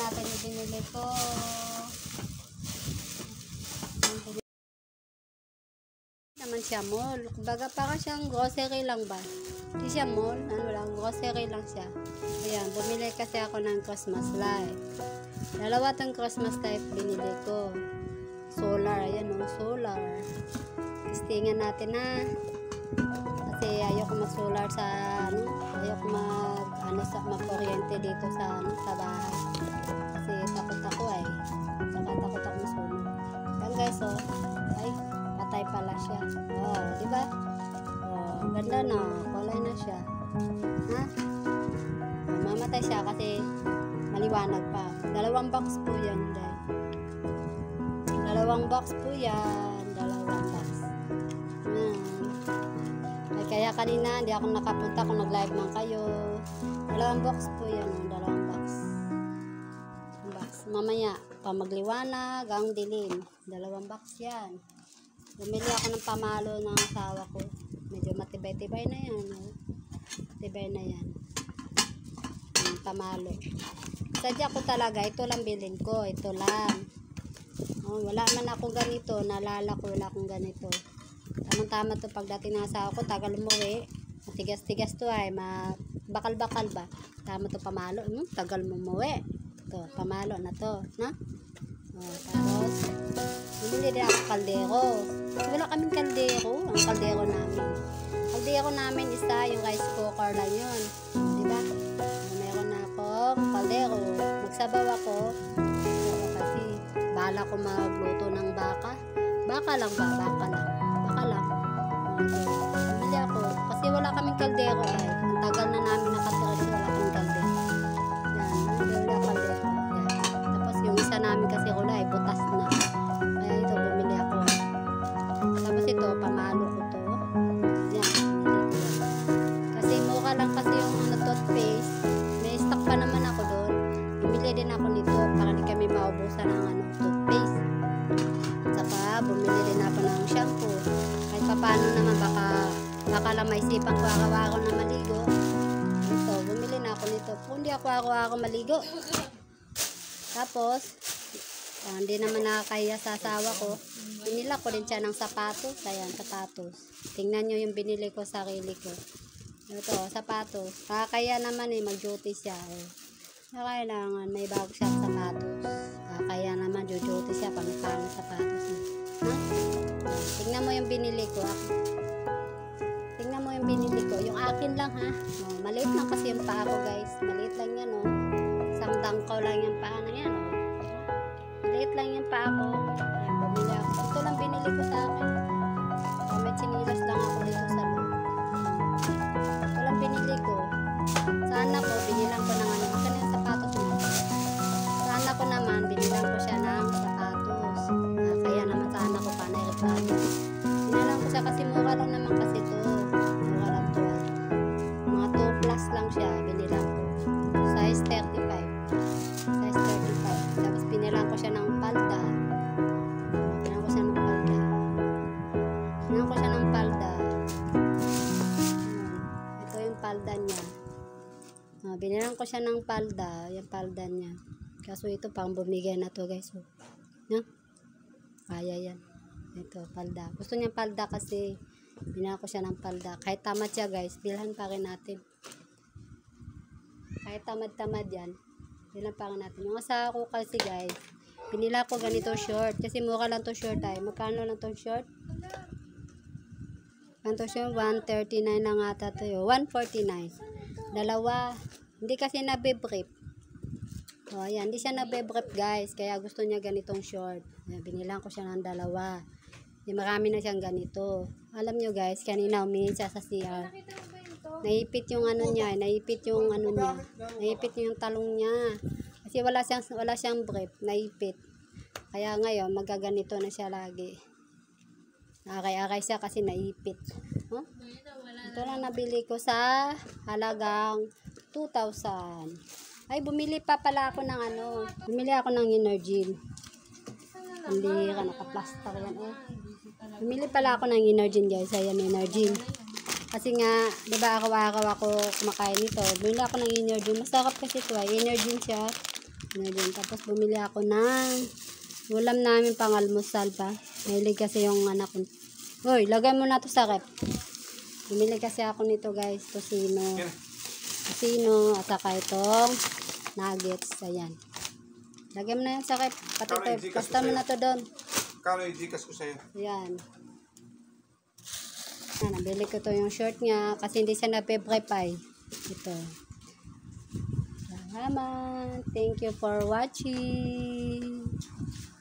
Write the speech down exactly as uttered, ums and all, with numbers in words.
natin yung binili ko. Naman siya mall. Kumbaga parang siyang grocery lang ba? Hindi siya mall. Ano lang, grocery lang siya. Ayan, bumili kasi ako ng Christmas light. Dalawa tong Christmas light binili ko. Solar, ayan o, solar. Testingan natin na. Kasi ayoko mag-solar sa, ano, ayoko mag, ano, sa, mag-kuryente dito sa, ano, sa bahay. Kasi takot ako eh. Saka takot ako mag-solar. Yan guys, oh. Ay, patay pala siya. Oh, di ba? Oh, ganda na. Kulay na siya. Ha? Oh, mamatay siya kasi maliwanag pa. Dalawang box po yan, guys. Dalawang box po yan. Dalawang box. Hmm. Ay, kaya kanina hindi ako nakapunta kung nag-live man kayo. Dalawang box po yan. Oh, dalawang box. Box. Mamaya, pa magliwanag, ang dilim. Dalawang box yan. Bumili ako ng pamalo ng asawa ko. Medyo matibay-tibay na yan. Oh. Matibay na yan. Yung pamalo. Sadya ko talaga, ito lang bilhin ko. Ito lang. Oh, wala man akong ganito. Nalala ko, wala akong ganito. Tamang-tama to pagdating ng asawa ko. Tagal umuwi. Matigas-tigas to ay. Bakal-bakal ba? Tama to pamalo. Hmm, tagal mo umuwi. Ito, pamalo na to. No? Oh, tapos, bumili din ako kaldero. Wala kaming kaldero. Ang kaldero namin. Kaldero namin isa, yung rice cooker lang yun. Diba? Meron na akong kaldero. Magsabaw ako. Ako kasi, bahala ko magluto ng baka. Baka lang ba? Baka lang. Baka lang. Bumili ako. Kasi wala kaming kaldero ay. Ang tagal na namin nakatira. Wala kaming kaldero. Yan. Bumili ako kaldero. Yung isa namin kasi wala eh, butas na. Kaya ito, bumili ako. Tapos ito, pamalo ko to. Yan, bumili ko yan. Kasi mukha lang kasi yung ano, toothpaste. May stock pa naman ako doon. Bumili din ako nito para di kami maubusan ng ano, toothpaste. Saka, bumili din ako ng shampoo. Kahit pa paano naman, baka, baka lang may sipang ko araw-araw na maligo. Ito, bumili na ako nito. Kung di ako araw-araw maligo. Tapos, uh, hindi naman nakakahiya sa asawa ko. Binila ko din siya ng sapatos. Ayan, sapatos. Tingnan nyo yung binili ko sa sarili ko. Ito, sapatos. Nakakahiya naman eh, mag-duty siya. Eh. Kailangan, may bago siyang sapatos. Nakakahiya naman, duty siya, pamipang sapatos. Eh. Ha? Tingnan mo yung binili ko. Tingnan mo yung binili ko. Yung akin lang ha. Oh, maliit lang kasi yung paa ko guys. Maliit lang yan oh. Isang dangkaw lang yung paa na yan. Oh. Maliit lang yung paa ko. Ayan, bumili ako. Ito lang binili ko sa akin. Oh, may chinilas lang ako dito sa loob. Ito lang binili ko. Sa anak ko, binilang ko ng ano. Ito na yung sapatos mo. Sa anak ko naman, binilang ko siya ng sapatos. Ah, kaya naman sa anak ko pa na sapatos. Binilang ko siya kasi mura lang naman kasi ito. Mura lang ito. Mga two plus lang siya. Binilang ko. Size thirty-five. Size thirty-five. Tapos pinilang ko siya ng palda. Pinilang ko siya ng palda. Pinilang ko siya ng palda. Ito yung palda niya. Ah, binilang ko siya ng palda. Yung palda niya. Kaso ito pang bumigay na to guys. So, no? Kaya yan. Ito, palda. Gusto niya palda kasi binilang ko siya ng palda. Kahit tamad siya guys, bilhan pa rin natin. Kahit tamad-tamad yan, bilang pa natin. Yung asawa ko kasi guys, pinila ko ganito short. Kasi mura lang to short ay. Magkano lang to short? Ganito short, one thirty-nine lang ata to yun. one forty-nine. Dalawa. Hindi kasi nabibrip. O, ayan. Hindi siya nabibrip guys. Kaya gusto niya ganitong short. Ayan, binilang ko siya ng dalawa. Di marami na siyang ganito. Alam nyo guys, kanina umihin siya sa C R. Naipit yung ano niya, naipit yung ano niya. Naipit yung talong niya. Kasi wala siyang wala siyang brief, naipit. Kaya ngayon magaganito na siya lagi. Aray-aray siya kasi naipit. Huh? Ito lang nabili ko sa halagang two thousand. Ay, bumili pa pala ako ng ano. Bumili ako ng Energin. Hindi ka naka-plaster yan eh. Bumili pala ako ng Energin guys. Ayan, Energin. Kasi nga, di ba araw-araw ako kumakain nito. Bumili ako ng Energin. Masarap kasi ito ay. Energin siya. Ngayon, tapos bumili ako ng ulam namin pang almusal pa. Mahilig kasi yung anak ko. Uy, lagay mo na to sa rep. Bumili kasi ako nito guys, tosino. Tosino at saka itong nuggets. Ayan. Lagay mo na yan sa rep. Pati ito, basta mo na to doon. Kano yung Gcash ko sa'yo? Ayan. Ah, nabili ko to yung short niya kasi hindi siya nape-prep ay. Ito. Salamat. Thank you for watching.